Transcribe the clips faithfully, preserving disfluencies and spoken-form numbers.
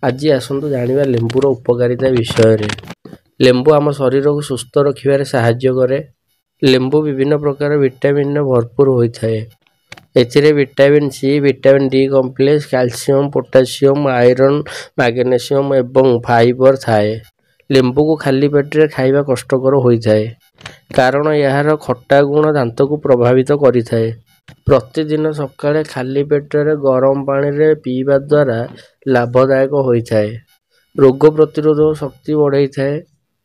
ଆଜି ଆସନ୍ତୁ ଜାଣିବା ଲେମ୍ବୁର ଉପକାରିତା ବିଷୟରେ। ଲେମ୍ବୁ ଆମ ଶରୀରକୁ ସୁସ୍ଥ ରଖିବାରେ ସାହାଯ୍ୟ କରେ। ଲେମ୍ବୁ ବିଭିନ୍ନ ପ୍ରକାର ଭିଟାମିନ୍ରେ ଭରପୁର ହୋଇଥାଏ। ଏଥିରେ vitamin C, vitamin D complex, calcium, potassium, iron, magnesium ଏବଂ ଫାଇବର ଥାଏ। ଲେମ୍ବୁକୁ ଖାଲି ପେଟରେ ଖାଇବା କଷ୍ଟକର ହୋଇଥାଏ, କାରଣ ଏହାର ଖଟା ଗୁଣ ଦାନ୍ତକୁ ପ୍ରଭାବିତ କରିଥାଏ। ପ୍ରତିଦିନ ସକାଳେ ଖାଲି ପେଟରେ ଗରମ ପାଣିରେ ପିଇବା ଦ୍ୱାରା ଲାଭଦାୟକ ହୋଇଥାଏ। ରୋଗ ପ୍ରତିରୋଧକ ଶକ୍ତି ବଢ଼ାଇଥାଏ।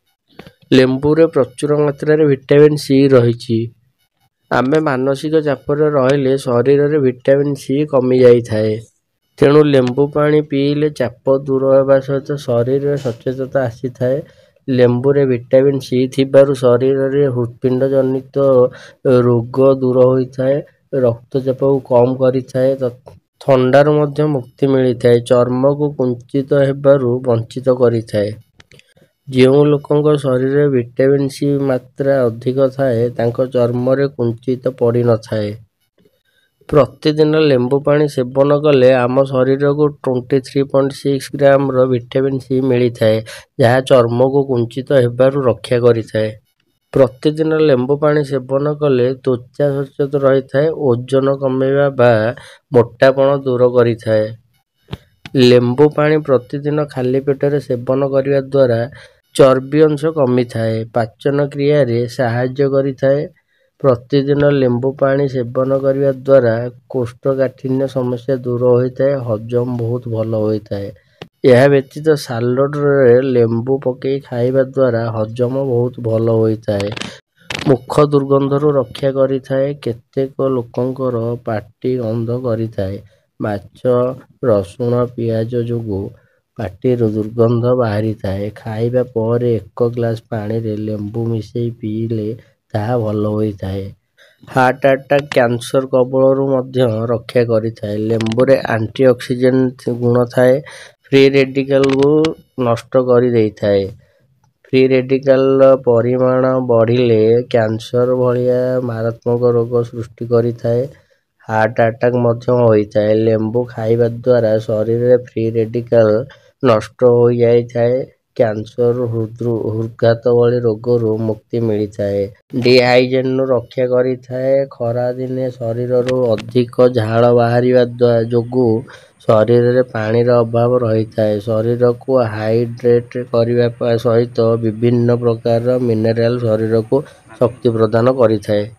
ଲେମ୍ବୁରେ ପ୍ରଚୁର ମାତ୍ରାରେ ଭିଟାମିନ୍ ସି ରହିଛି। ଆମେ ମାନସିକ ଚାପରେ ରହିଲେ ଶରୀରରେ ଭିଟାମିନ୍ ସି କମିଯାଇଥାଏ। ତେଣୁ ଲେମ୍ବୁ ପାଣି ପିଇଲେ ଚାପ ଦୂର ହେବା ସହିତ ଶରୀରରେ ସତେଜତା ଆସିଥାଏ। ଲେମ୍ବୁରେ ଭିଟାମିନ୍ ସି ଥିବାରୁ ଶରୀରରେ ହୃତ୍ପିଣ୍ଡ ଜନିତ ରୋଗ ଦୂର ହୋଇଥାଏ, ରକ୍ତଚାପକୁ କମ୍ କରିଥାଏ, ଥଣ୍ଡାରୁ ମଧ୍ୟ ମୁକ୍ତି ମିଳିଥାଏ, ଚର୍ମକୁ କୁଞ୍ଚିତ ହେବାରୁ ବଞ୍ଚିତ କରିଥାଏ। ଯେଉଁ ଲୋକଙ୍କ ଶରୀରରେ ଭିଟାମିନ୍ ସି ମାତ୍ରା ଅଧିକ ଥାଏ, ତାଙ୍କ ଚର୍ମରେ କୁଞ୍ଚିତ ପଡ଼ିନଥାଏ। ପ୍ରତିଦିନ ଲେମ୍ବୁ ପାଣି ସେବନ କଲେ ଆମ ଶରୀରକୁ ତେଇଶ ପଏଣ୍ଟ ଛଅ ଗ୍ରାମର ଭିଟାମିନ୍ ସି ମିଳିଥାଏ, ଯାହା ଚର୍ମକୁ କୁଞ୍ଚିତ ହେବାରୁ ରକ୍ଷା କରିଥାଏ। ପ୍ରତିଦିନ ଲେମ୍ବୁ ପାଣି ସେବନ କଲେ ତ୍ୱଚା ସତେଜ ରହିଥାଏ, ଓଜନ କମାଇବା ବା ମୋଟାପଣ ଦୂର କରିଥାଏ। ଲେମ୍ବୁ ପାଣି ପ୍ରତିଦିନ ଖାଲି ପେଟରେ ସେବନ କରିବା ଦ୍ୱାରା ଚର୍ବି ଅଂଶ କମିଥାଏ, ପାଚନ କ୍ରିୟାରେ ସାହାଯ୍ୟ କରିଥାଏ। ପ୍ରତିଦିନ ଲେମ୍ବୁ ପାଣି ସେବନ କରିବା ଦ୍ୱାରା କୋଷ୍ଠକାଠିନ୍ୟ ସମସ୍ୟା ଦୂର ହୋଇଥାଏ, ହଜମ ବହୁତ ଭଲ ହୋଇଥାଏ। ଏହା ବ୍ୟତୀତ ସାଲାଡରେ ଲେମ୍ବୁ ପକାଇ ଖାଇବା ଦ୍ୱାରା ହଜମ ବହୁତ ଭଲ ହୋଇଥାଏ। ମୁଖ ଦୁର୍ଗନ୍ଧରୁ ରକ୍ଷା କରିଥାଏ। କେତେକ ଲୋକଙ୍କର ପାଟି ଗନ୍ଧ କରିଥାଏ। ମାଛ, ରସୁଣ, ପିଆଜ ଯୋଗୁଁ ପାଟିରୁ ଦୁର୍ଗନ୍ଧ ବାହାରିଥାଏ। ଖାଇବା ପରେ ଏକ ଗ୍ଲାସ ପାଣିରେ ଲେମ୍ବୁ ମିଶାଇ ପିଇଲେ ତାହା ଭଲ ହୋଇଥାଏ। ହାର୍ଟ ଆଟାକ୍, କ୍ୟାନ୍ସର କବଳରୁ ମଧ୍ୟ ରକ୍ଷା କରିଥାଏ। ଲେମ୍ବୁରେ ଆଣ୍ଟି ଅକ୍ସିଡେଣ୍ଟ ଗୁଣ ଥାଏ, ଫ୍ରି ରେଡିକାଲକୁ ନଷ୍ଟ କରିଦେଇଥାଏ। ଫ୍ରି ରେଡିକାଲର ପରିମାଣ ବଢ଼ିଲେ କ୍ୟାନ୍ସର ଭଳିଆ ମାରାତ୍ମକ ରୋଗ ସୃଷ୍ଟି କରିଥାଏ। ହାର୍ଟ ଆଟାକ୍ ମଧ୍ୟ ହୋଇଥାଏ। ଲେମ୍ବୁ ଖାଇବା ଦ୍ୱାରା ଶରୀରରେ ଫ୍ରି ରେଡିକାଲ ନଷ୍ଟ ହୋଇଯାଇଥାଏ, କ୍ୟାନ୍ସର, ହୃଦ୍ଘାତ ଭଳି ରୋଗରୁ ମୁକ୍ତି ମିଳିଥାଏ। ଡିହାଇଡ୍ରେସନରୁ ରକ୍ଷା କରିଥାଏ। ଖରାଦିନେ ଶରୀରରୁ ଅଧିକ ଝାଳ ବାହାରିବା ଯୋଗୁଁ ଶରୀରରେ ପାଣିର ଅଭାବ ରହିଥାଏ। ଶରୀରକୁ ହାଇଡ୍ରେଟ୍ କରିବା ସହିତ ବିଭିନ୍ନ ପ୍ରକାର ମିନେରାଲ ଶରୀରକୁ ଶକ୍ତି ପ୍ରଦାନ କରିଥାଏ।